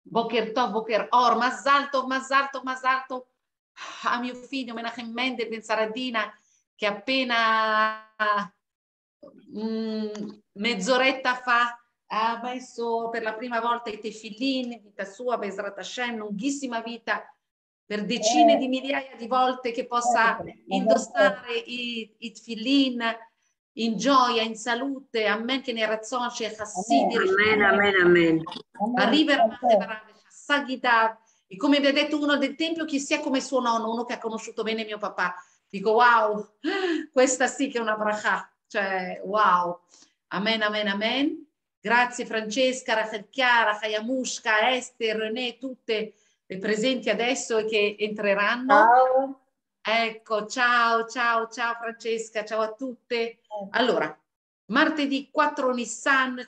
Boker Tov, Boker Or, Mazzal Tov, Mazzal Tov, Mazzal Tov a mio figlio Menachem Mendel Ben Saradina, che appena mezz'oretta fa ha messo per la prima volta i tefillin, vita sua, Bezrat Hashem, lunghissima vita, per decine di migliaia di volte che possa indossare i tefillin in gioia, in salute, amen, che ne razzon, chassidi, amen, amen, amen. e come vi ha detto uno del tempio, che sia come suo nonno, uno che ha conosciuto bene mio papà. Dico, wow, questa sì che è una bracha, cioè, wow. Amen, amen, amen. Grazie Francesca, Rachel Chiara, Hayamushka, Esther, René, tutte le presenti adesso e che entreranno. Ciao. Ecco, ciao, ciao, ciao Francesca, ciao a tutte. Allora, martedì 4 Nissan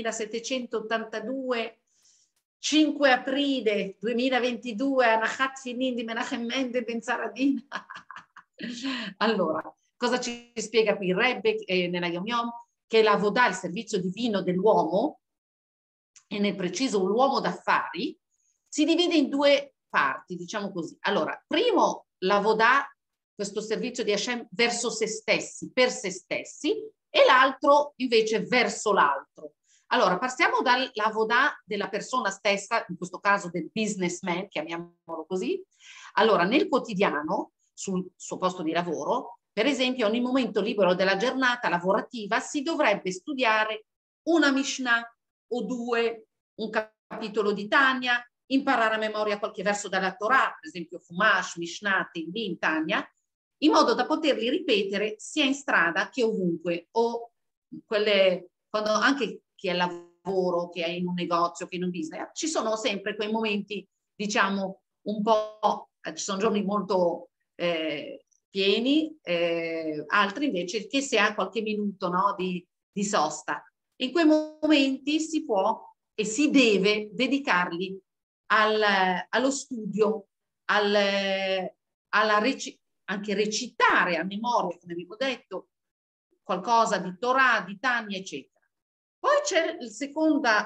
5782, 5 aprile 2022, Anachat Finin di Menachem Mendel Ben Saradina. Allora, cosa ci spiega qui il Rebbe nella Yom Yom? Che la Vodà, il servizio divino dell'uomo, e nel preciso l'uomo d'affari, si divide in due parti, diciamo così. Allora, primo, la Vodà, questo servizio di Hashem verso se stessi, per se stessi, e l'altro invece verso l'altro. Allora, passiamo dalla Vodà della persona stessa, in questo caso del businessman, chiamiamolo così. Allora, nel quotidiano, sul suo posto di lavoro, per esempio, ogni momento libero della giornata lavorativa si dovrebbe studiare una Mishnah o due, un capitolo di Tanya, imparare a memoria qualche verso dalla Torah, per esempio Fumash, Mishnah, Tehillim, Tanya, in modo da poterli ripetere sia in strada che ovunque, o quelle, quando anche chi è al lavoro, che è in un negozio, che in un business, ci sono sempre quei momenti, diciamo, un po', ci sono giorni molto pieni, altri invece che si ha qualche minuto, no, di sosta. In quei momenti si può e si deve dedicarli allo studio, anche recitare a memoria, come vi ho detto, qualcosa di Torah, di Tanya, eccetera. Poi c'è la seconda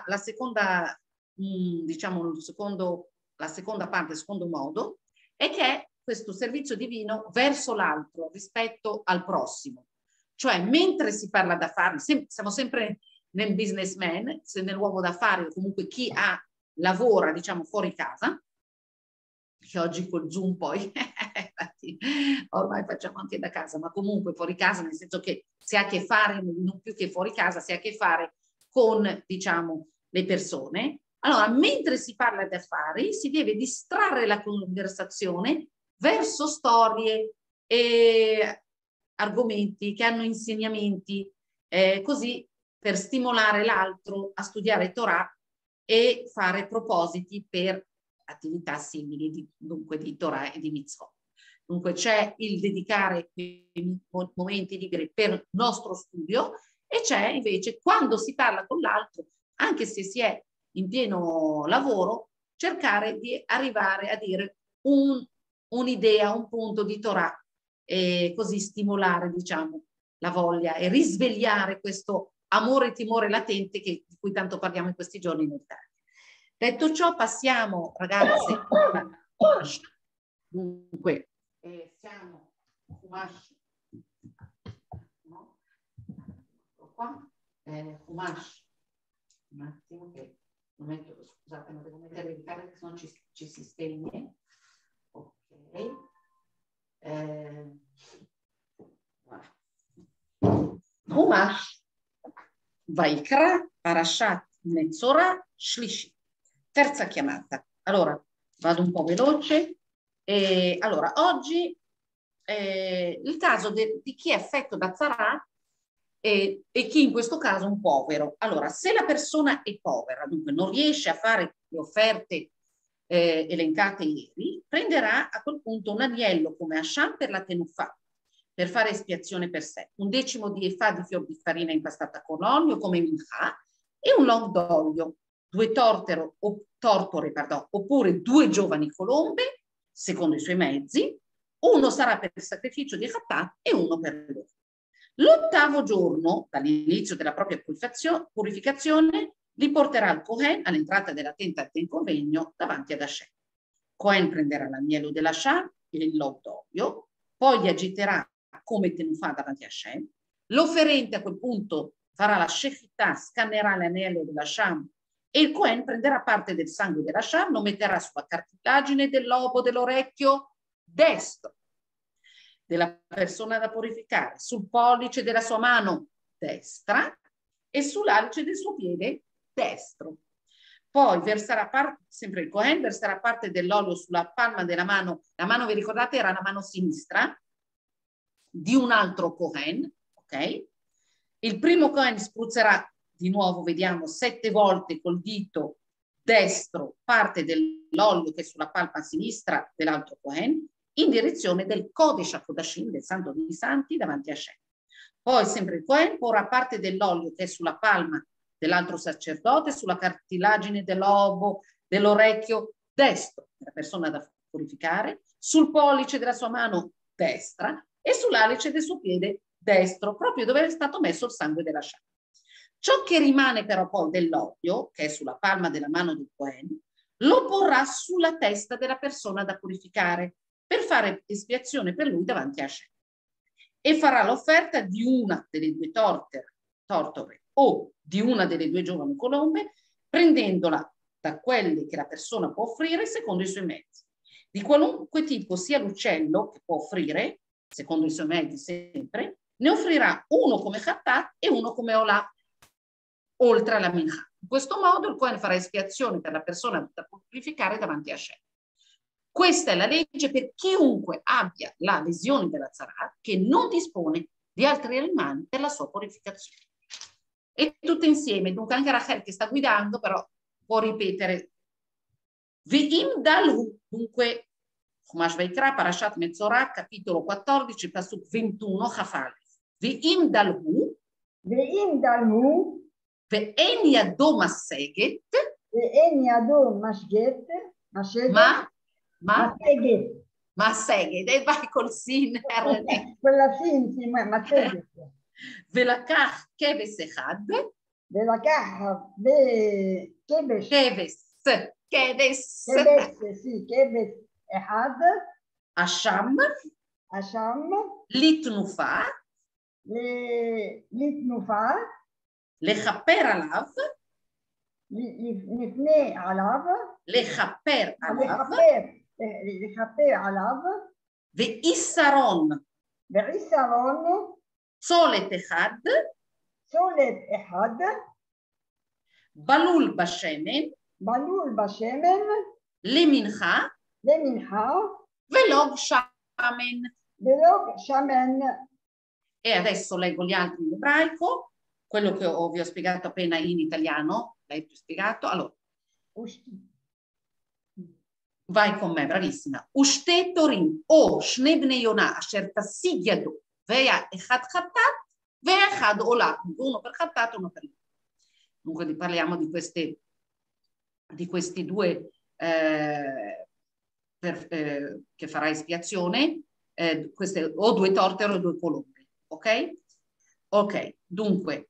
parte, il secondo modo, è che è questo servizio divino verso l'altro rispetto al prossimo. Cioè, mentre si parla d'affari, siamo sempre nel businessman, nell'uomo d'affari o comunque chi lavora, diciamo, fuori casa, che oggi col Zoom poi, ormai facciamo anche da casa, ma comunque fuori casa, nel senso che si ha a che fare, non più che fuori casa, si ha a che fare con, diciamo, le persone. Allora, mentre si parla di affari, si deve distrarre la conversazione verso storie e argomenti che hanno insegnamenti, così per stimolare l'altro a studiare Torah e fare propositi per attività simili, dunque di Torah e di Mitzvot. Dunque c'è il dedicare momenti liberi per il nostro studio e c'è invece quando si parla con l'altro, anche se si è in pieno lavoro, cercare di arrivare a dire un'idea, un punto di Torah e così stimolare, diciamo, la voglia e risvegliare questo amore e timore latente di cui tanto parliamo in questi giorni in Italia. Detto ciò, passiamo, ragazze, dunque, siamo Fumash, no? Qua, Fumash, un attimo che non metto, scusate, ma devo mettere il carico, se no ci si spegne. Ok. Fumash, Vaikra, Parashat, Metzora, Shlishi. Terza chiamata. Allora, vado un po' veloce. Allora, oggi il caso di chi è affetto da Tzara e chi in questo caso è un povero. Allora, se la persona è povera, dunque non riesce a fare le offerte elencate ieri, prenderà a quel punto un agnello come Asham per la Tenufà, per fare espiazione per sé, un decimo di efà di fior di farina impastata con olio come minchà e un long d'olio, due tortore, oppure due giovani colombe, secondo i suoi mezzi, uno sarà per il sacrificio di Chattat e uno per l'offo. L'8° giorno, dall'inizio della propria purificazione, li porterà il Cohen all'entrata della tenda del convegno davanti ad Hashem. Cohen prenderà l'agnello della Sham e il d'olio, poi li agiterà come tenufà davanti a Hashem. L'offerente a quel punto farà la shechità, scannerà l'agnello della Sham e il Cohen prenderà parte del sangue della Sham, lo metterà sulla cartilagine del lobo dell'orecchio destro della persona da purificare, sul pollice della sua mano destra e sull'alce del suo piede destro. Poi verserà sempre il Cohen verserà parte dell'olio sulla palma della mano. La mano, vi ricordate, era la mano sinistra di un altro Cohen, ok? Il primo Cohen spruzzerà di nuovo, vediamo, 7 volte col dito destro parte dell'olio che è sulla palma sinistra dell'altro Cohen in direzione del Kodesh HaKodashim, del Santo dei Santi, davanti a Hashem. Poi sempre il Cohen porrà parte dell'olio che è sulla palma dell'altro sacerdote, sulla cartilagine dell'obo, dell'orecchio destro della persona da purificare, sul pollice della sua mano destra e sull'alice del suo piede destro, proprio dove è stato messo il sangue della Sham. Ciò che rimane però poi dell'olio, che è sulla palma della mano del Cohen, lo porrà sulla testa della persona da purificare per fare espiazione per lui davanti a Hashem. E farà l'offerta di una delle 2 tortore o di una delle 2 giovani colombe, prendendola da quelle che la persona può offrire secondo i suoi mezzi. Di qualunque tipo sia l'uccello che può offrire, secondo i suoi mezzi sempre, ne offrirà uno come Khattat e uno come Olà, oltre alla Mincha. In questo modo il Cohen farà espiazione per la persona da purificare davanti a Hashem. Questa è la legge per chiunque abbia la lesione della Zarat che non dispone di altri animali per la sua purificazione. E tutte insieme, dunque anche Rachel che sta guidando, però può ripetere. Ve'im dalhu, dunque, Chumash Vaikra, Parashat Metzorah, capitolo 14, pasuk 21, Chafal. Ve'im dalhu, ve'en yado maseget, ma seged, e vai col sin. Quella sì, ma seged. ולקח כבש אחד, ולקח כבש אחד, אשם, לתנופה, לכפר עליו, לכפר עליו, ועיסרון, צולת אחד, בלול בשמן, למנחה, ולוג שמן. E adesso leggo gli altri in ebraico, quello che vi ho spiegato appena in italiano, l'hai spiegato? Allora, vai con me, bravissima. Ushte torim o shne bnei Yonah asher tasig yado ve'ya echad Khattat ve'ya echad Olà, uno per Khattat e uno per Olà. Dunque parliamo di questi 2 che farà espiazione, queste o 2 tortere o 2 colombe, ok? Ok, dunque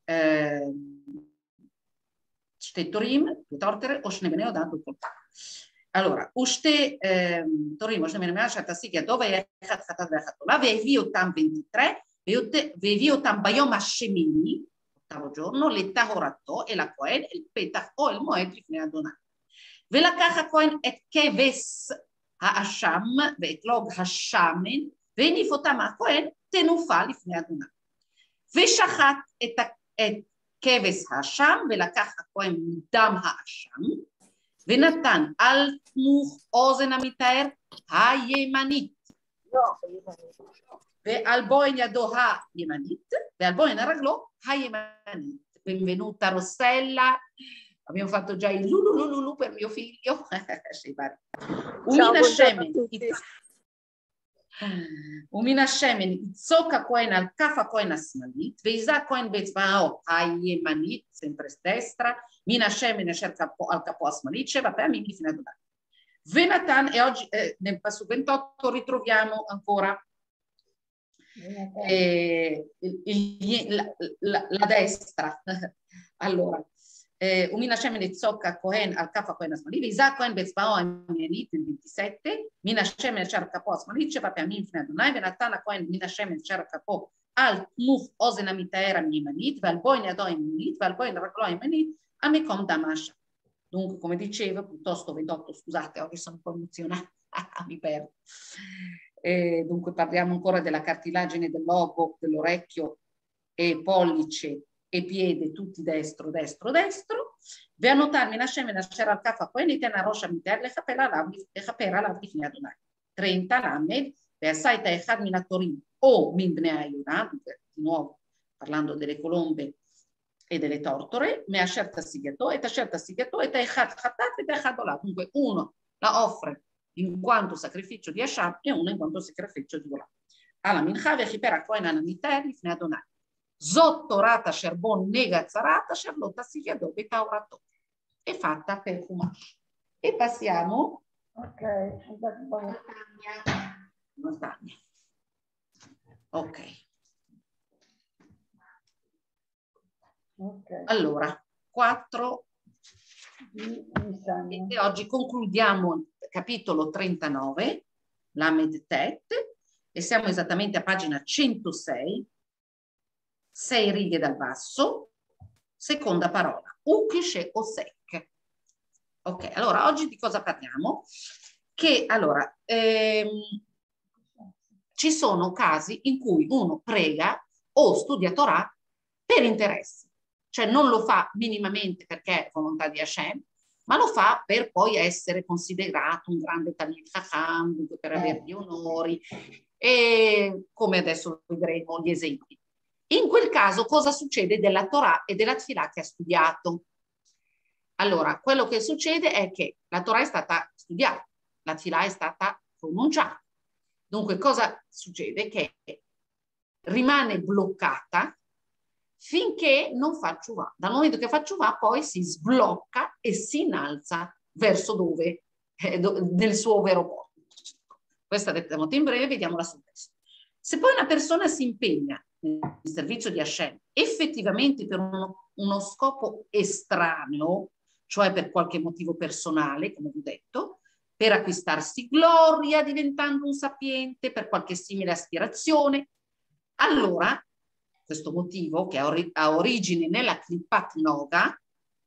Ushte torim, 2 tortere, o shne bnei Yonah, 2 colombe. allora, Ushte Torim, Ushte Menemea, Shatasikia, dove è Khattat Vechatolà, Vevi Otam 23, Vevi Otam Bayom Hashemini, 8º giorno, le Tahorato e la Cohen, il Petach o il Moed Lifnei Adonai. ולקח הכהן את כבש האשם ואת לוג השמן, והניף אותם הכהן תנופה לפני אדוני. ושחט את כבש האשם, ולקח הכהן מדם האשם, ונתן על תנוך אוזן המטהר הימנית, ועל בוין ידו הימנית, ועל בוין הרגלו הימנית. Benvenuta Rossella, abbiamo fatto già il lulululu per mio figlio. Umina shemen itzoka kohen al kafa kohen asmalit, veisa kohen betzvao הימנית, sempre destra, mina shemen asher al capo asmalit, sheva פעמים לפני אדוני. ונתן, e oggi nel passo 28 ritroviamo ancora la destra. Allora, Umina Hashem Nitzok Cohen al Kafa Cohen Asmali, Isaac Cohen Bezbao Emerit, il 27, Mina Hashem El Shar Kapo Asmali, Sheva Pamim Fne Adonai, Venatana Cohen Mina Hashem El Shar Kapo al Knuf Ozen Amitaera Mimanit, Val Boin Adoi Emanit, Val Boin Raglo Emanit, Amekom Damasha. Dunque, come dicevo, piuttosto 28, scusate, oggi sono un po' emozionata, mi perdo. Dunque parliamo ancora della cartilagine dell'ogo, dell'orecchio e pollice e piede, tutti destro, destro, destro. Ve anotarmi Nashem e Nasher al Kafa, poi ne tena Rosh Amiter, le Chapera la Fifni Adonai. 30 Lamed, ve Asaita Echad Minatorim o Min Bnei Ayuna, di nuovo parlando delle colombe e delle tortore, me ha scelta Sigato e Echad Khatat e Echad Olah. Dunque uno la offre in quanto sacrificio di Hashem e uno in quanto sacrificio di Olah. Alla Mincha ve Chipera Kohen Anamiter, Lifnei Adonai. Zottorata Sherbon Negazzarata Sherlotta Sigato e Taurato. È fatta per Humash. E passiamo montagna. Ok. Allora, 4 e oggi concludiamo il capitolo 39, la Medtet, e siamo esattamente a pagina 106, 6 righe dal basso, seconda parola, Ukishe Osek. Ok, allora oggi di cosa parliamo? Che allora ci sono casi in cui uno prega o studia Torah per interesse. Cioè non lo fa minimamente perché è volontà di Hashem, ma lo fa per poi essere considerato un grande Talmid Chacham, per avere gli onori, e come adesso vedremo gli esempi. In quel caso cosa succede della Torah e della Tfilah che ha studiato? Allora, quello che succede è che la Torah è stata studiata, la Tfilah è stata pronunciata. Dunque cosa succede? Che rimane bloccata finché non fa Teshuvah. Dal momento che fa Teshuvah poi si sblocca e si innalza verso dove? Nel suo vero posto. Questa detta molto in breve, vediamola sul testo. Se poi una persona si impegna nel servizio di Hashem effettivamente per uno scopo estraneo, cioè per qualche motivo personale, come vi ho detto, per acquistarsi gloria diventando un sapiente, per qualche simile aspirazione, allora questo motivo che ha origine nella Klippat Noga,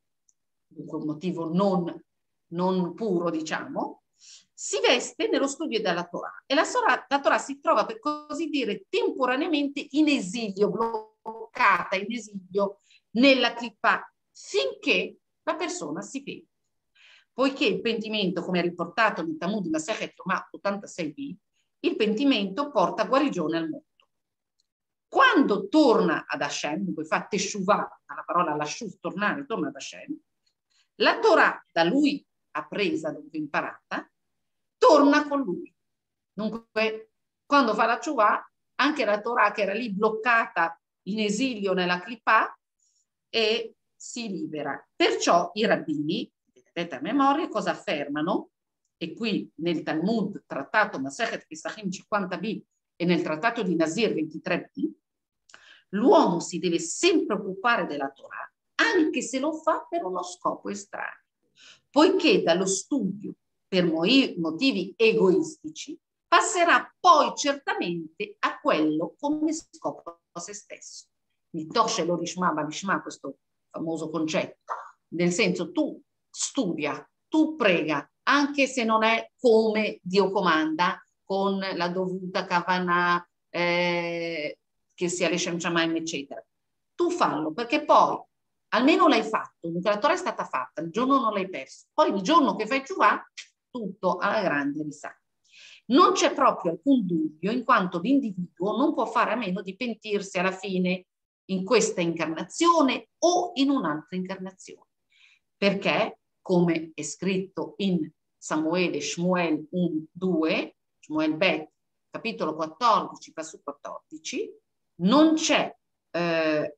un motivo non puro, diciamo, si veste nello studio della Torah e la Torah si trova, per così dire, temporaneamente in esilio, bloccata in esilio nella Klippat, finché la persona si pente. Poiché il pentimento, come è riportato nel Talmud di Masechet Yoma 86b, il pentimento porta guarigione al mondo. Quando torna ad Hashem, dunque fa Teshuvah, la parola lascius, tornare, torna ad Hashem, la Torah da lui appresa, dunque imparata, torna con lui. Dunque, quando fa la Teshuvah, anche la Torah che era lì bloccata in esilio nella Klippa e si libera. Perciò i rabbini, vedete a memoria, cosa affermano? E qui nel Talmud, trattato Masechet Pesachim 50b, e nel trattato di Nazir 23b, l'uomo si deve sempre occupare della Torah, anche se lo fa per uno scopo estraneo, poiché dallo studio per motivi egoistici passerà poi certamente a quello come scopo a se stesso. Mitoshe lo rishma, balishma, questo famoso concetto, nel senso tu studia, tu prega, anche se non è come Dio comanda, con la dovuta kavanah, che sia l'Eshem Shamayim, eccetera. Tu fallo, perché poi almeno l'hai fatto, la Torah è stata fatta, il giorno non l'hai perso. Poi il giorno che fai Teshuvah, tutto alla grande risale. Non c'è proprio alcun dubbio, in quanto l'individuo non può fare a meno di pentirsi alla fine in questa incarnazione o in un'altra incarnazione. Perché, come è scritto in Samuele, Shmuel 1-2, Shmuel Bet, capitolo 14, verso 14, non c'è, c'è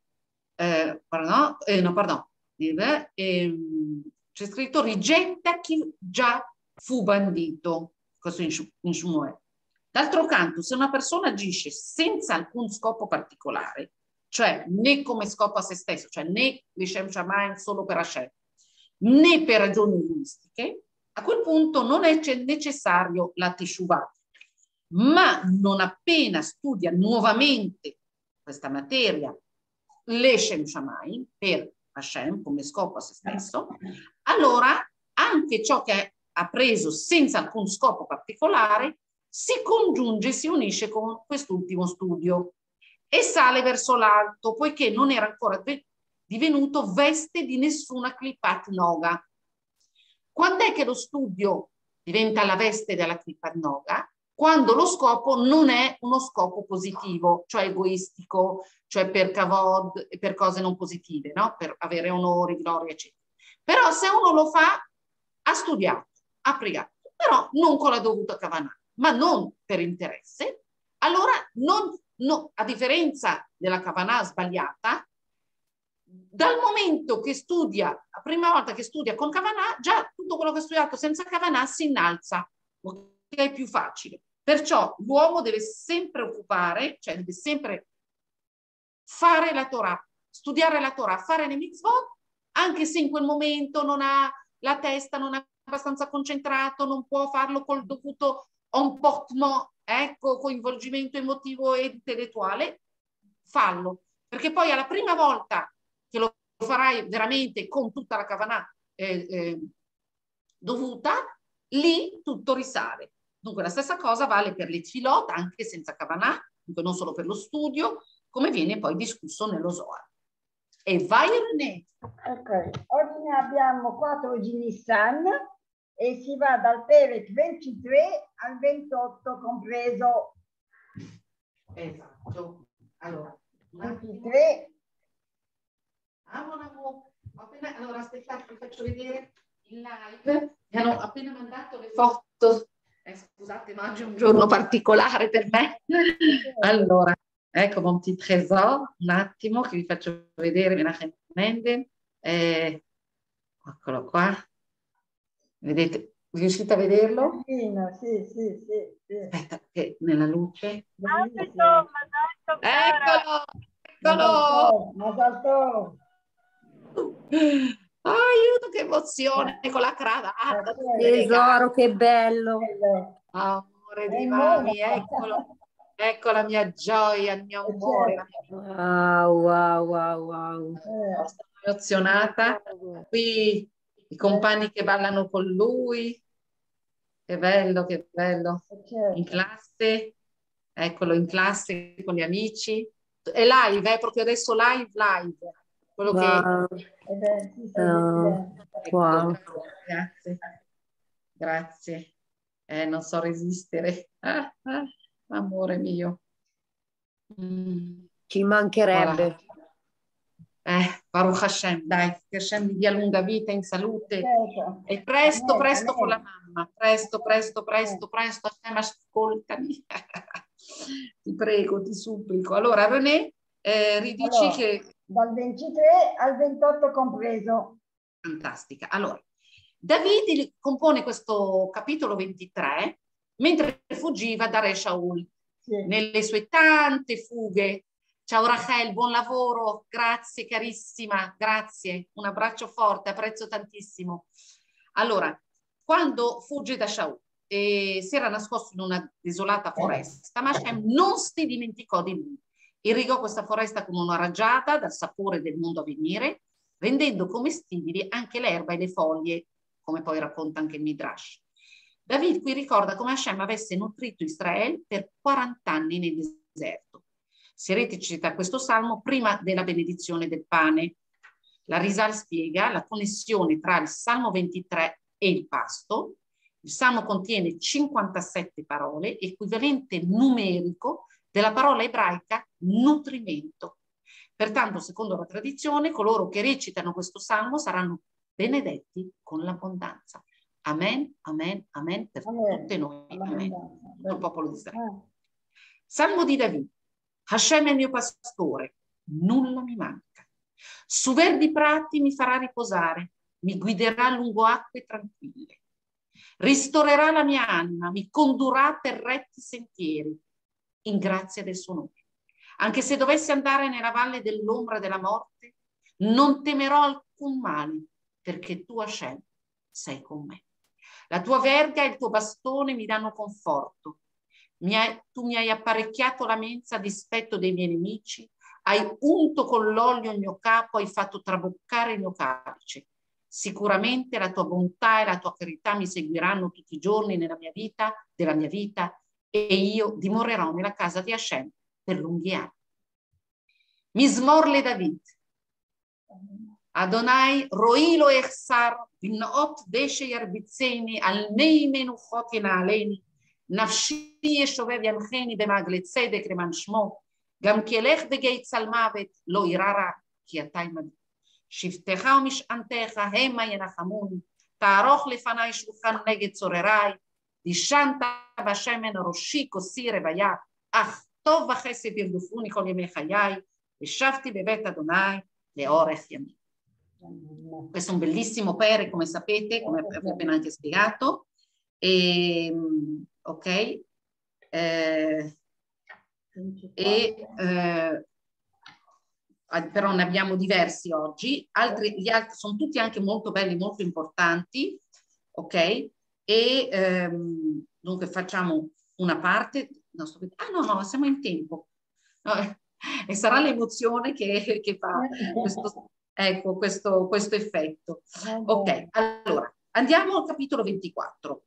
scritto rigetta chi già fu bandito, questo in Shmuel. D'altro canto, se una persona agisce senza alcun scopo particolare, cioè né come scopo a se stesso, cioè né Lishem Shamayim solo per Hashem, né per ragioni egoistiche, a quel punto non è necessario la Teshuvah. Ma non appena studia nuovamente questa materia, Leshem Shamayim, per Hashem come scopo a se stesso, allora anche ciò che ha preso senza alcun scopo particolare si congiunge, si unisce con quest'ultimo studio e sale verso l'alto, poiché non era ancora divenuto veste di nessuna Klippat Noga. Quando è che lo studio diventa la veste della Klippat Noga? Quando lo scopo non è uno scopo positivo, cioè egoistico, cioè per kavod e per cose non positive, no? Per avere onori, gloria, eccetera. Però se uno lo fa, ha studiato, ha pregato, però non con la dovuta kavanah, ma non per interesse, allora a differenza della kavanah sbagliata, dal momento che studia, la prima volta che studia con kavanah, già tutto quello che ha studiato senza kavanah si innalza, che è più facile. Perciò l'uomo deve sempre occupare, cioè deve sempre fare la Torah, studiare la Torah, fare le mitzvot, anche se in quel momento non ha la testa, non è abbastanza concentrato, non può farlo col dovuto emportement, ecco, coinvolgimento emotivo e intellettuale, fallo. Perché poi alla prima volta che lo farai veramente con tutta la kavanah dovuta, lì tutto risale. Dunque la stessa cosa vale per le tfilot, anche senza kavanah, dunque non solo per lo studio, come viene poi discusso nello Zohar. E vai René. Ok, oggi ne abbiamo 4 di Nissan e si va dal Perek 23 al 28 compreso. Esatto. Allora, 23. Allora aspettate, vi faccio vedere in live. Mi hanno appena mandato le foto. Scusate, ma oggi è un giorno particolare per me. Allora, ecco mon petit trésor, un attimo che vi faccio vedere Menachem Mendel. Eccolo qua. Vedete? Riuscite a vederlo? Sì, sì. Aspetta, che nella luce. Eccolo! Eccolo! Ma saltò! Aiuto, che emozione con la cravatta. Tesoro, che bello. Amore di mami, eccolo. Ecco la mia gioia, il mio amore. La mia... Wow. Sono emozionata. Qui i compagni che ballano con lui. Che bello, che bello. In classe, eccolo in classe con gli amici. È live, proprio adesso live. Quello che... Wow. Grazie. Non so resistere. Amore mio. Ci mancherebbe. Voilà. Baruch Hashem, dai, che Hashem mi dia lunga vita in salute. E presto con la mamma. Presto. Hashem, ascoltami. Ti prego, ti supplico. Allora, René, ridici allora, che... Dal 23 al 28 compreso. Fantastica. Allora, Davide compone questo capitolo 23 mentre fuggiva da Re Shaul, nelle sue tante fughe. Ciao Rachel, buon lavoro, grazie carissima, grazie, un abbraccio forte, apprezzo tantissimo. Allora, quando fugge da Shaul e si era nascosto in una desolata foresta, ma Hashem non si dimenticò di lui. Irrigò questa foresta come una raggiata dal sapore del mondo a venire, rendendo commestibili anche l'erba e le foglie, come poi racconta anche il Midrash. David qui ricorda come Hashem avesse nutrito Israele per 40 anni nel deserto. Si cita questo salmo prima della benedizione del pane. La Risal spiega la connessione tra il Salmo 23 e il pasto. Il salmo contiene 57 parole, equivalente numerico della parola ebraica nutrimento. Pertanto, secondo la tradizione, coloro che recitano questo salmo saranno benedetti con l'abbondanza. Amen, amen, amen per tutte noi. Amen. Il popolo di Israele. Salmo di David. Hashem è il mio pastore, nulla mi manca. Su verdi prati mi farà riposare, mi guiderà lungo acque tranquille. Ristorerà la mia anima, mi condurrà per retti sentieri, in grazia del suo nome. Anche se dovessi andare nella valle dell'ombra della morte, non temerò alcun male, perché tu, Hashem, sei con me. La tua verga e il tuo bastone mi danno conforto. Tu mi hai apparecchiato la mensa a dispetto dei miei nemici, hai unto con l'olio il mio capo, hai fatto traboccare il mio calice. Sicuramente la tua bontà e la tua carità mi seguiranno tutti i giorni della mia vita, e io dimorerò nella casa di Hashem per lunghi anni. Mismor le David. Adonai roi lo echsar b'naot deshe yarbitzeni al nei menuchot ינעלני נפשי ישובב ינחני במעגלי צדק למען שמו גם כי אלך בגיא צל מוות לא אירא רע כי אתה עמדי שבטך ומשענתך המה ינחמוני תערוך לפני שולחן נגד צורריי דישנת בשמן ראשי כוסי רוויה אך טוב וחסד ירדפוני כל ימי חיי ושבתי בבית אדוני לאורך ימים. Questo è un bellissimo pere, come sapete, come vi ho appena anche spiegato. Ok. Però ne abbiamo diversi oggi. Gli altri sono tutti anche molto belli, molto importanti. Ok. Dunque facciamo una parte. No, siamo in tempo. No, e sarà l'emozione che fa questo effetto. Ok, allora andiamo al capitolo 24.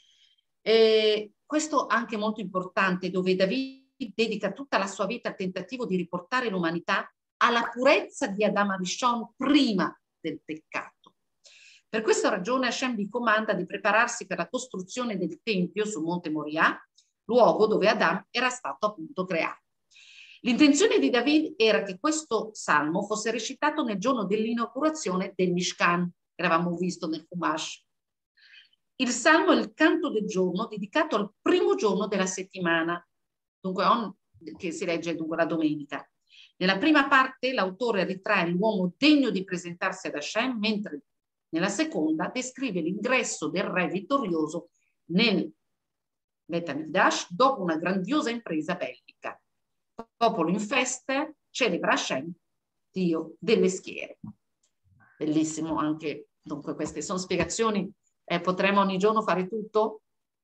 Questo anche molto importante, dove David dedica tutta la sua vita al tentativo di riportare l'umanità alla purezza di Adam Arishon prima del peccato. Per questa ragione Hashem vi comanda di prepararsi per la costruzione del Tempio sul Monte Moriah, luogo dove Adam era stato appunto creato. L'intenzione di David era che questo salmo fosse recitato nel giorno dell'inaugurazione del Mishkan, che avevamo visto nel Chumash. Il salmo è il canto del giorno dedicato al primo giorno della settimana, dunque che si legge dunque la domenica. Nella prima parte l'autore ritrae l'uomo degno di presentarsi ad Hashem, mentre nella seconda descrive l'ingresso del re vittorioso nel Bet HaMikdash dopo una grandiosa impresa bellica. Popolo in festa celebra Hashem, Dio delle schiere. Bellissimo anche, dunque queste sono spiegazioni, potremmo ogni giorno fare tutto?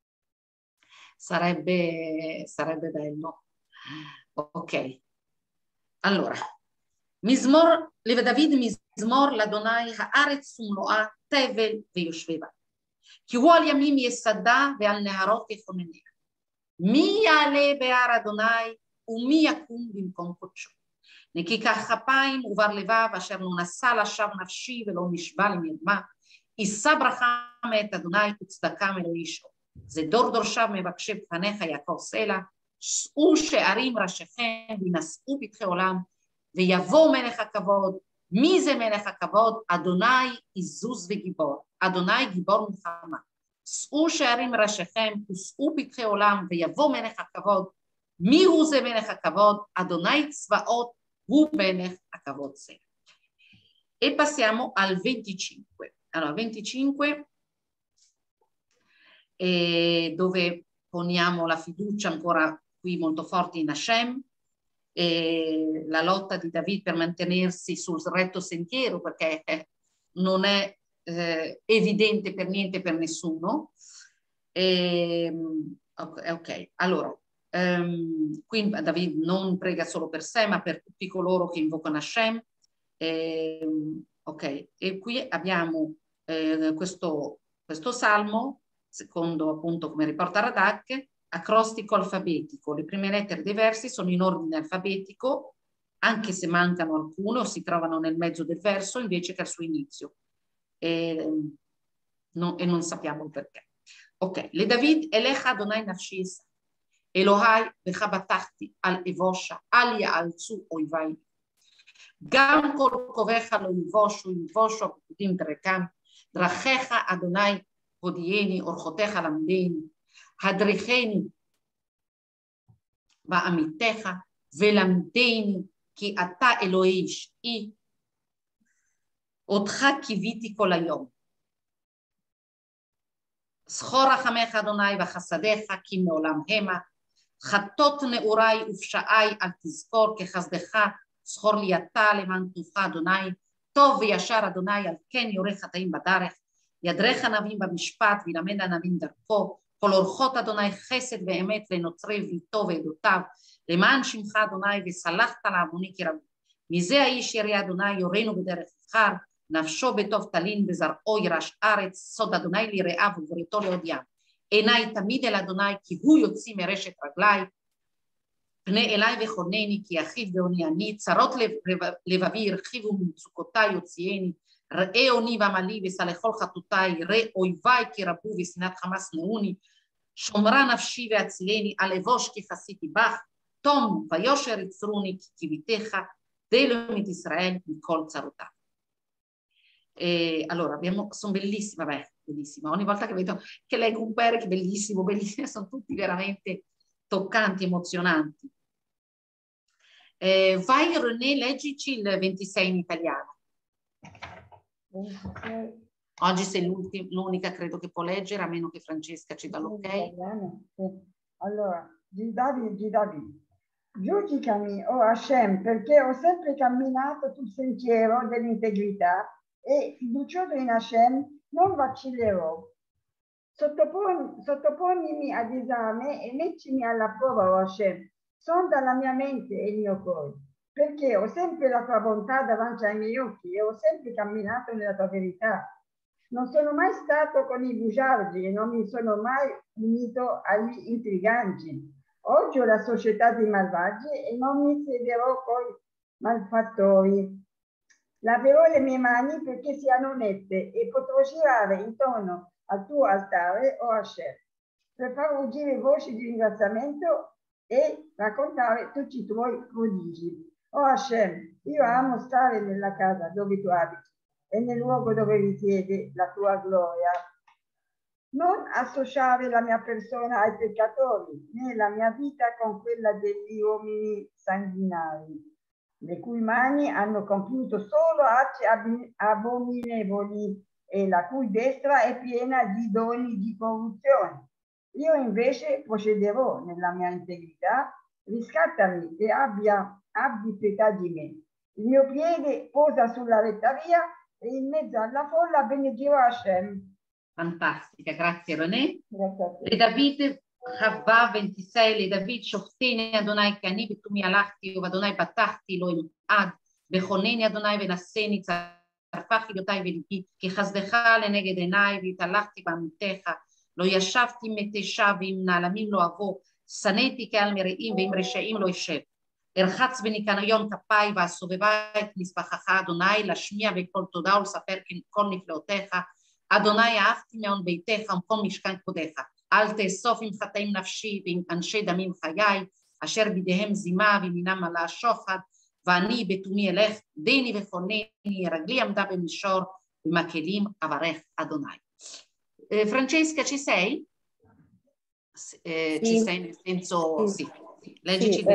Sarebbe bello. Ok, allora, Mizmor, leva David Mizmor l'Adonai haaretz umloa tevel veyoshveva. Ki huol yamim yesadda ve'al neharot yechonenea. Mi ya'ale be'ar Adonai ומי יקום במקום קודשו. נקיקח כפיים ובר לבב אשר לא נשא לשווא נפשי ולא נשבע למרמה. יישא ברכה מאת אדוני וצדקה מאלוהי אישו. זה דור דורשיו מבקשי פניך יעקב סלע. שאו שערים ראשיכם וינשאו פתחי עולם. ויבוא מלך הכבוד. מי זה מלך הכבוד? אדוני עזוז וגיבור. אדוני גיבור מלחמה. שאו שערים ראשיכם ושאו פתחי עולם ויבוא מלך הכבוד. מי הוא זה מלך הכבוד? אדוני צבאות הוא מלך הכבוד זה. E passiamo al 25. Allora, 25 dove poniamo la fiducia ancora qui molto forte in Hashem, la lotta di David per mantenersi sul retto sentiero, perché non è evidente per niente per nessuno. Ok, allora. Qui David non prega solo per sé ma per tutti coloro che invocano Hashem. Ok, e qui abbiamo questo salmo secondo appunto come riporta Radak, acrostico alfabetico. Le prime lettere dei versi sono in ordine alfabetico anche se mancano alcune o si trovano nel mezzo del verso invece che al suo inizio, e non sappiamo il perché. Ok, le David Elecha Adonai Nafshi אלוהי בך בטחתי, אל אבושה, אל יאלצו אויביי. גם כל קובעך לא יבושו פקודים דרכם, דרכיך אדוני הודיעני, אורחותיך למדני, הדריכני בעמיתך ולמדני, כי אתה אלוהי אישי, אותך קיוויתי כל היום. זכור רחמך אדוני וחסדיך כי מעולם המה, חטות נעוריי ופשעי אל תזכור, כחסדך זכור לי אתה למען טובך אדוני, טוב וישר אדוני, על כן יורה חטאים בדרך, ידרך ענבים במשפט וילמד ענבים דרכו, כל אורחות אדוני חסד ואמת לנוצרי ביתו ועדותיו, למען שמך אדוני וסלחת לעווני כי רב. מזה האיש ירא אדוני יורנו בדרך יבחר, נפשו בטוב תלין וזרעו ירש ארץ, סוד אדוני ליראיו ובריתו להודיעם. עיניי תמיד אל אדוני כי הוא יוציא מרשת רגלי, פני אליי וחונני כי אחיו בעוני אני, צרות לבבי ירחיבו ומצוקותיי יוציאני, ראה עוני ועמלי וסלחו חטאותיי, ראה אויביי כי רבו ושנאת חמס נאוני, שומרה נפשי והצילני, על אבוש כי חסיתי בך, תום ויושר יצרוני כי קיוויתך, דלו את ישראל מכל צרותיו. Allora, sono bellissime, vabbè, bellissima. Ogni volta che vedo che leggo un perec bellissimo, bellissimo, sono tutti veramente toccanti, emozionanti. Vai René, leggici il 26 in italiano. Oggi sei l'unica, credo, che può leggere, a meno che Francesca ci dà l'ok. Allora, David, giudicami, o Hashem, perché ho sempre camminato sul sentiero dell'integrità e fiducioso in Hashem non vacillerò. Sottoponimi ad esame e mettimi alla prova, o Hashem. Sonda la mia mente e il mio cuore, perché ho sempre la tua bontà davanti ai miei occhi e ho sempre camminato nella tua verità. Non sono mai stato con i bugiardi e non mi sono mai unito agli intriganti. Oggi ho la società dei malvagi e non mi siederò con i malfattori. Laverò le mie mani perché siano nette e potrò girare intorno al tuo altare, o Hashem, per far udire voci di ringraziamento e raccontare tutti i tuoi prodigi. O Hashem, io amo stare nella casa dove tu abiti e nel luogo dove risiede la tua gloria. Non associare la mia persona ai peccatori, né la mia vita con quella degli uomini sanguinari, le cui mani hanno compiuto solo atti abominevoli e la cui destra è piena di doni di corruzione. Io invece procederò nella mia integrità, riscattami e abbi pietà di me. Il mio piede posa sulla retta via e in mezzo alla folla benedirò Hashem. Fantastica, grazie René. Grazie. לדוד חווה 26, לדוד שופטני אדוני כי אני בתומי הלכתי ובאדוני בטחתי לא אמעד, בכונני אדוני ונשני צרפה חידותיי וליבי, כי חסדך לנגד עיניי והתהלכתי בעמיתך, לא ישבתי עם מתי שווא ועם נעלמים לא אבוא, שנאתי כעל מרעים ועם רשעים לא אשב. ארחץ בניקיון כפיי ואסובבה את מזבחך אדוני, להשמיע בקול תודה ולספר כל נפלאותיך, אדוני אהבתי מעון ביתך ומקום משכן כבודך, אל תאסוף עם חטאים נפשי ועם אנשי דמים חיי, אשר בידיהם זימה וימינם מלאה שוחד, ואני בתומי אלך, דני וכונני, רגלי עמדה במישור, במקלים אברך אדוני. Francesca, ci sei? Sì. Ci sei nel senso, sì. Leggici Sì,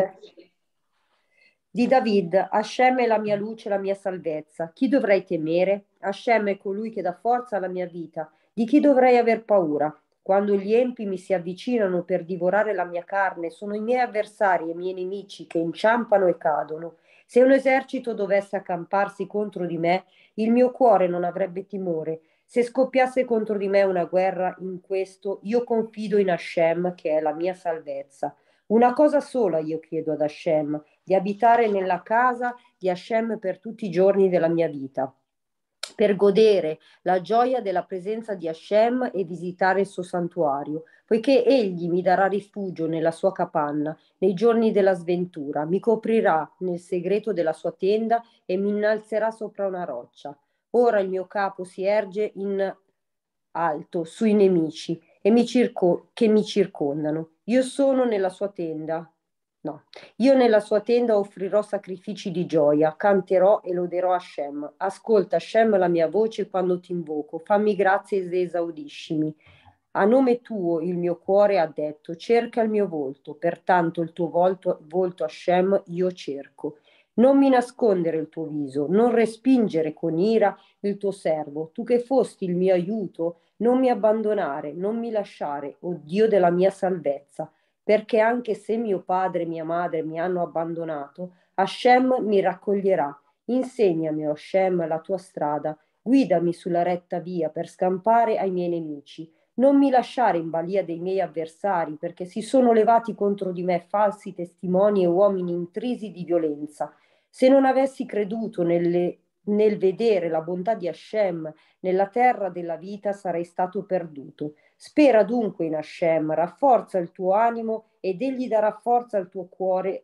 di David, Hashem è la mia luce, la mia salvezza. Chi dovrei temere? Hashem è colui che dà forza alla mia vita. Di chi dovrei aver paura? Quando gli empi mi si avvicinano per divorare la mia carne, sono i miei avversari e i miei nemici che inciampano e cadono. Se un esercito dovesse accamparsi contro di me, il mio cuore non avrebbe timore. Se scoppiasse contro di me una guerra, in questo io confido in Hashem, che è la mia salvezza. Una cosa sola io chiedo ad Hashem, di abitare nella casa di Hashem per tutti i giorni della mia vita, per godere la gioia della presenza di Hashem e visitare il suo santuario, poiché egli mi darà rifugio nella sua capanna nei giorni della sventura, mi coprirà nel segreto della sua tenda e mi innalzerà sopra una roccia. Ora il mio capo si erge in alto sui nemici che mi circondano. Io sono nella sua tenda. No, io nella sua tenda offrirò sacrifici di gioia, canterò e loderò Hashem. Ascolta Hashem la mia voce quando ti invoco, fammi grazie ed esaudiscimi. A nome tuo il mio cuore ha detto, cerca il mio volto, pertanto il tuo volto Hashem io cerco. Non mi nascondere il tuo viso, non respingere con ira il tuo servo, tu che fosti il mio aiuto, non mi abbandonare, non mi lasciare, o Dio della mia salvezza. perché anche se mio padre e mia madre mi hanno abbandonato, Hashem mi raccoglierà. Insegnami, o Hashem, la tua strada, guidami sulla retta via per scampare ai miei nemici. Non mi lasciare in balia dei miei avversari, perché si sono levati contro di me falsi testimoni e uomini intrisi di violenza. Se non avessi creduto nel vedere la bontà di Hashem nella terra della vita, sarei stato perduto. Spera dunque in Hashem, rafforza il tuo animo ed egli darà forza al tuo cuore.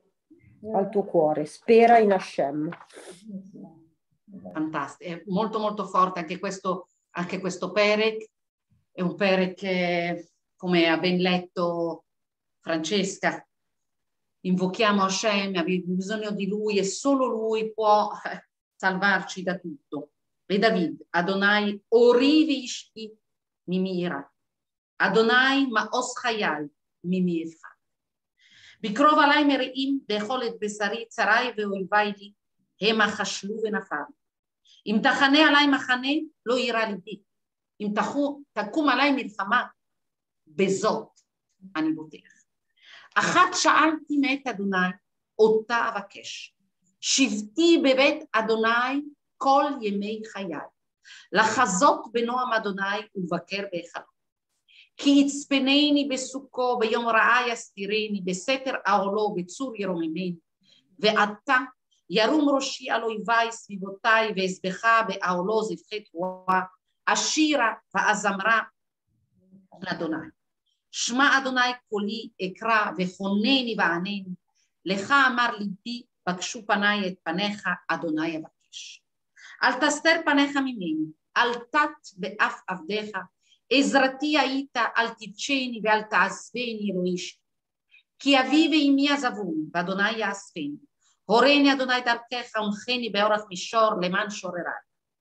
Spera in Hashem. Fantastico, è molto molto forte anche questo Perec. È un Perec che, come ha ben letto Francesca, invochiamo Hashem, abbiamo bisogno di lui e solo lui può salvarci da tutto. E David, Adonai orivi ishti mimira, Adonai maos chayai mimircha. בקרוב עליי מרעים לאכול את בשרי צרי ואויבי לי, המה חשלו ונפלו. אם תחנה עליי מחנה, לא יירא ליבי. אם תקום עליי מלחמה, בזאת אני בוטח. אחת שאלתי מאת אדוני, אותה אבקש. שבתי בבית אדוני כל ימי חיי. לחזות בנועם אדוני ולבקר בהיכלו. כי יצפנני בסוכו ביום רעה יסתירני, בסתר אהלו בצור ירוממני, ועתה ירום ראשי על אויבי סביבותי, ואזבחה באהלו זבחי תרועה, אשירה ואזמרה לאדוני. שמע אדוני קולי אקרא, וכונני וענני, לך אמר ליבי, בקשו פניי את פניך, אדוני אבקש. אל תסתר פניך ממני, אל תט באף עבדיך, עזרתי היית, אל תדשני ואל תעזבני אלוהיש. כי אבי ואמי עזבוני, ואדוני יאספני. הורני אדוני דרכך, הונחני באורך מישור למען שורריי.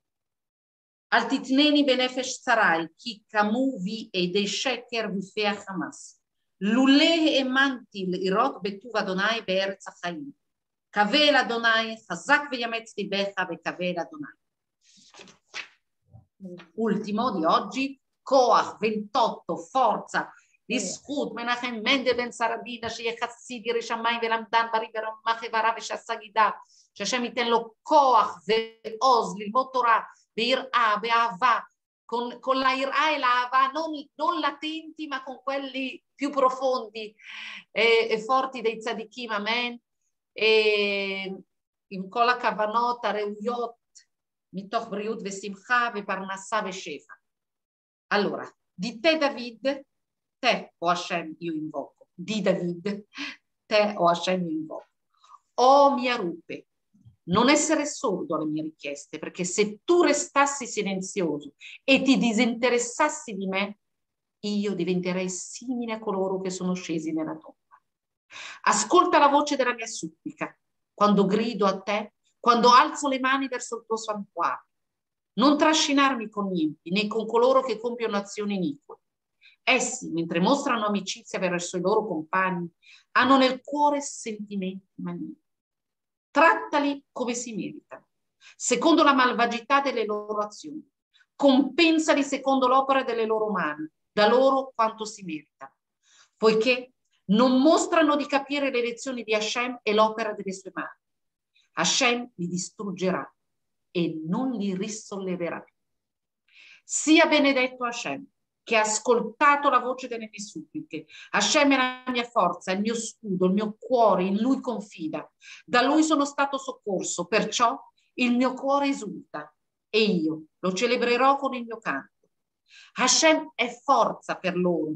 אל תתנני בנפש צרי, כי קמו בי עדי שקר ופה החמאס. לולא האמנתי לראות בטוב אדוני בארץ החיים. קווה אל אדוני, חזק ויאמץ ליבך, וקווה אל אדוני. Ultimo di oggi, Koach 28, forza, Ischut, Menachem Mendel Ben Sarabina, Sheye Chassidi, Reshamayim Velamdan, Bariberam Machevara Veshasagida, Shashem iten lo Koach ve'oz, lilmod Torah, ve'ir'a, ve'ava, con la ir'a e la ava, non latenti, ma con quelli più profondi e forti dei tzadikim, amen. E in kola kavanot, reuyot, mitoch briut ve'simcha, ve'parnassa ve'shefa. Allora, di te David, te o Hashem io invoco, di David, te o Hashem io invoco. O mia rupe, non essere sordo alle mie richieste, perché se tu restassi silenzioso e ti disinteressassi di me, io diventerei simile a coloro che sono scesi nella tomba. Ascolta la voce della mia supplica, quando grido a te, quando alzo le mani verso il tuo santuario. Non trascinarmi con gli impi, né con coloro che compiono azioni inique. Essi, mentre mostrano amicizia verso i loro compagni, hanno nel cuore sentimenti maligni. Trattali come si meritano, secondo la malvagità delle loro azioni. Compensali secondo l'opera delle loro mani, da loro quanto si merita, poiché non mostrano di capire le lezioni di Hashem e l'opera delle sue mani. Hashem li distruggerà e non li risolleverà più. Sia benedetto Hashem, che ha ascoltato la voce delle mie suppliche. Hashem è la mia forza, il mio scudo, il mio cuore, in lui confida. Da lui sono stato soccorso, perciò il mio cuore esulta e io lo celebrerò con il mio canto. Hashem è forza per loro,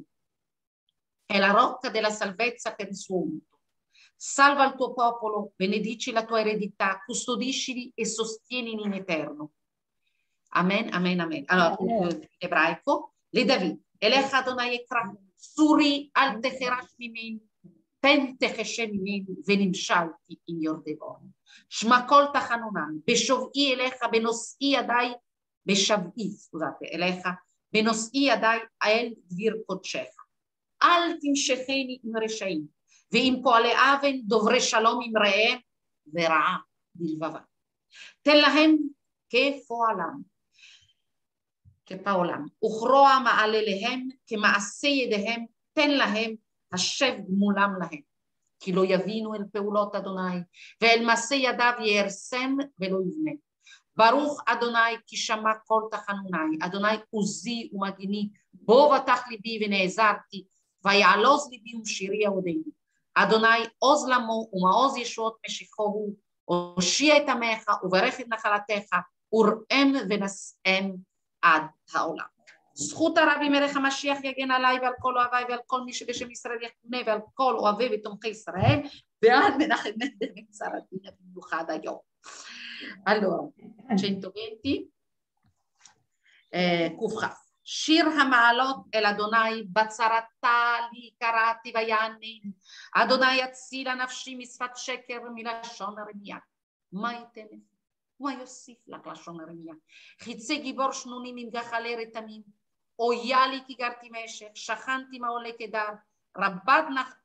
è la rocca della salvezza per il suo unto. Salva il tuo popolo, benedici la tua eredità, custodiscili e sostienili in eterno. Amen, amen, amen. Allora, in ebraico, le David, Elech Adonai Ekra, Suri al Techerash Mimeni, Pen Techeshem Mimeni, Venimshalti in Yordevon. Shmakol Tachanonam, Beshov'i Elecha, Benos'i Adai, Beshav'i, scusate, Elecha, Benos'i Adai, Ael Dvir Kochecha. Altim Shecheni in Reshaim. ואם פועלי אבן, דוברי שלום אמריהם, ורעה בלבבם. תן להם כפועלם, וכרוע מעלליהם, כמעשה ידיהם, תן להם השב מולם להם, כי לא יבינו אל פעולות אדוני, ואל מעשה ידיו יהרסם ולא יבנה. ברוך אדוני כי שמע כל תחנוני, אדוני עוזי ומגיני, בו בטח ליבי ונעזרתי, ויעלוז ליבי ושירי יעודני. אדוני עוז למו ומעוז ישועות משיחו הוא, הושיע את עמך וברך את נחלתך, וראם ונשאם עד העולם. זכות הרבי מלך המשיח יגן עליי ועל כל אוהביי ועל כל מי שבשם ישראל יחונה ועל כל אוהבי ותומכי ישראל ועל מנחם מנדל שר הדין במיוחד היום. Allora, 120 ק"כ. שיר המעלות אל אדוני בצרתה לי קראתי ויענני, אדוני יציל נפשי משפת שקר ומלשון רמיה. מה ייתן לך? מה יוסיף לך לשון רמיה? חיצי גיבור שנונים עם גחלי רתמים, אויה לי כי גרתי משך, שכנתי מעולה כדר, רבת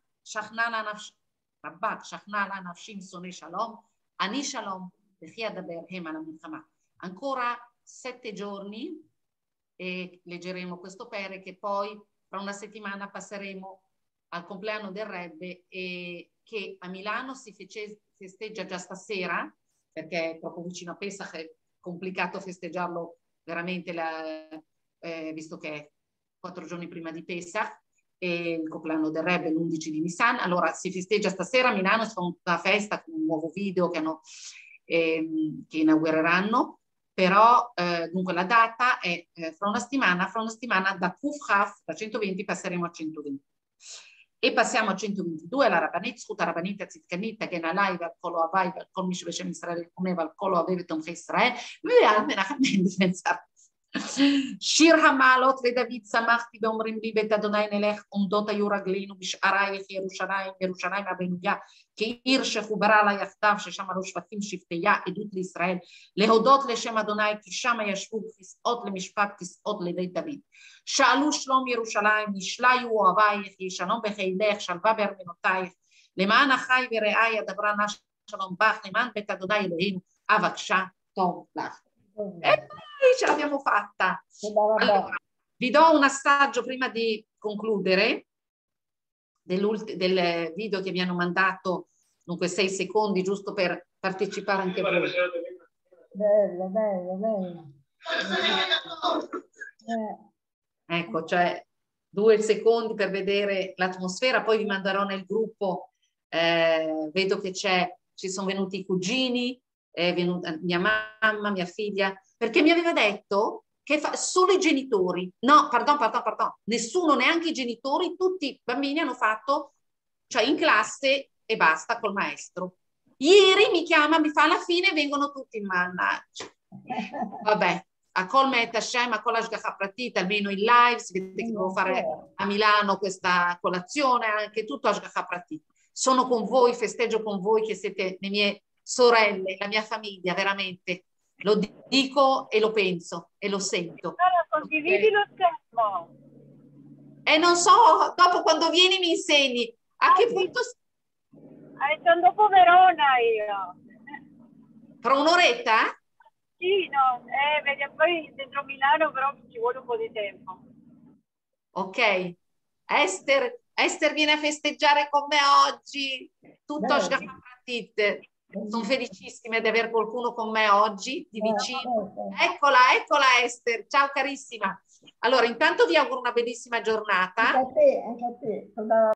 שכנה לה נפשי שונא שלום, אני שלום, וכי אדבר הם על המלחמה. Ancora 7 giorni leggeremo questo pere che poi fra una settimana passeremo al compleanno del Rebbe che a Milano si festeggia già stasera perché è proprio vicino a Pesach, è complicato festeggiarlo veramente visto che è 4 giorni prima di Pesach e il compleanno del Rebbe l'11 di Nisan. Allora si festeggia stasera a Milano, si fa una festa con un nuovo video che inaugureranno. Però dunque la data è fra una settimana da Kufhaf, da 120 passeremo a 120 e passiamo a 122 la Rabbanit, Zchut Rabbanit Tzidkanit Tagen Alai ועל כל אוהביי ועל כל מי שבשם ישראל יחונה ועל כל אוהבי ותומכי ישראל ועל מנחם מנדל בן שר. שיר המעלות לדוד שמחתי ואומרים לי בית אדוני נלך, עומדות היו רגלינו בשערייך ירושלים, ירושלים הבנויה כעיר שחוברה לה יחדיו, ששם עלו שבטים שבטיה, עדות לישראל, להודות לשם אדוני כי שם ישבו כסאות למשפט, כסאות לבית דוד. שאלו שלום ירושלים, נשליו אוהבייך, ישלום בחילך, שלווה בארמנותייך, למען אחי ורעי אדברה נא שלום בך, למען בית אדוני אלוהינו אבקשה טוב לך. Ce l'abbiamo fatta. Allora, vi do un assaggio prima di concludere del video che mi hanno mandato, dunque 6 secondi giusto per partecipare anche voi. Bello, bello, bello. Ecco, cioè 2 secondi per vedere l'atmosfera, poi vi manderò nel gruppo, vedo che ci sono venuti i cugini, è venuta mia mamma, mia figlia, perché mi aveva detto che solo i genitori, no, pardon, nessuno, neanche i genitori, tutti i bambini hanno fatto, cioè in classe e basta col maestro. Ieri mi chiama, mi fa alla fine, vengono tutti in mannaggia. Vabbè, a Kol Met Hashem, a Kol Hashgacha Pratit, almeno in live, si vede che devo fare a Milano questa colazione, anche tutto Hashgacha Pratit. Sono con voi, festeggio con voi che siete le mie sorelle, la mia famiglia, veramente. Lo dico e lo penso e lo sento. Condividi lo schermo. E non so, dopo quando vieni mi insegni a che punto... Sono dopo Verona io. Tra un'oretta? Sì, no, vedi, poi dentro Milano però ci vuole un po' di tempo. Ok. Esther viene a festeggiare con me oggi. Tutto Hashgacha Pratit. Sono felicissima di avere qualcuno con me oggi, di vicino. Eccola Esther, ciao carissima. Allora, intanto vi auguro una bellissima giornata. Anche a te.